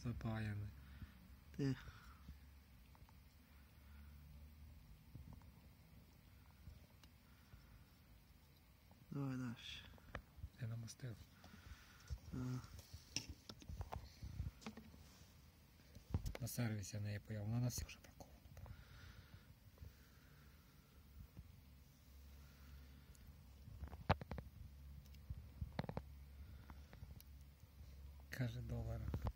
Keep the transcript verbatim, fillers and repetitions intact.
запаяний. Ти. Давай далі. Я намастив. Ага. На сервісі в неї появ, вона на всіх вже бракована. Каже, долара.